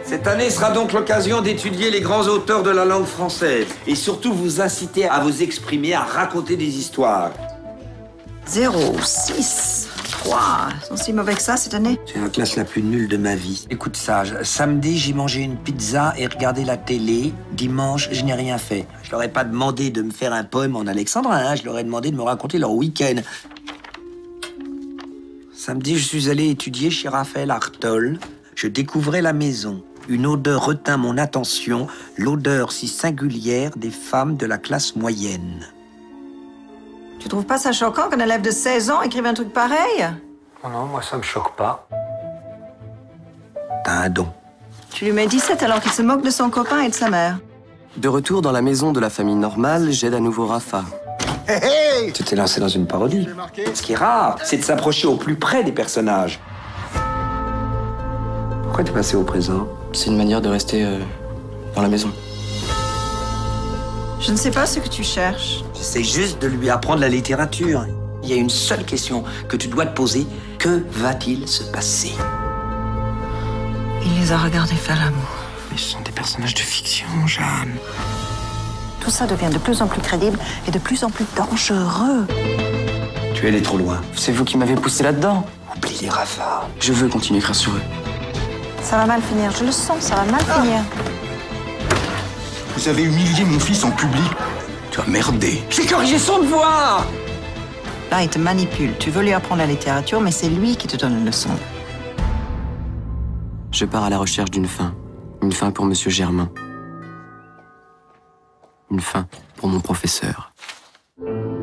Cette année sera donc l'occasion d'étudier les grands auteurs de la langue française et surtout vous inciter à vous exprimer, à raconter des histoires. 0, 6, 3. Ils sont si mauvais que ça cette année? C'est la classe la plus nulle de ma vie. Écoute ça, samedi j'ai mangé une pizza et regardé la télé. Dimanche, je n'ai rien fait. Je leur ai pas demandé de me faire un poème en alexandrin, hein. Je leur ai demandé de me raconter leur week-end. Samedi, je suis allé étudier chez Raphaël Artol. Je découvrais la maison. Une odeur retint mon attention, l'odeur si singulière des femmes de la classe moyenne. Tu trouves pas ça choquant qu'un élève de 16 ans écrive un truc pareil? Non, moi ça me choque pas. T'as un don. Tu lui mets 17 alors qu'il se moque de son copain et de sa mère. De retour dans la maison de la famille normale, j'aide à nouveau Rafa. Hey, hey, tu t'es lancé dans une parodie. Ce qui est rare, c'est de s'approcher au plus près des personnages. Pourquoi t'es passé au présent? C'est une manière de rester dans la maison. Je ne sais pas ce que tu cherches. J'essaie juste de lui apprendre la littérature. Il y a une seule question que tu dois te poser. Que va-t-il se passer? Il les a regardés faire l'amour. Mais ce sont des personnages de fiction, Jeanne. Tout ça devient de plus en plus crédible et de plus en plus dangereux. Tu es allé trop loin. C'est vous qui m'avez poussé là-dedans. Oublie les Rafa. Je veux continuer à écrire sur eux. Ça va mal finir, je le sens, ça va mal finir. Vous avez humilié mon fils en public. Tu as merdé. J'ai corrigé son devoir. Là, il te manipule. Tu veux lui apprendre la littérature, mais c'est lui qui te donne une leçon. Je pars à la recherche d'une fin. Une fin pour Monsieur Germain. Une fin pour mon professeur.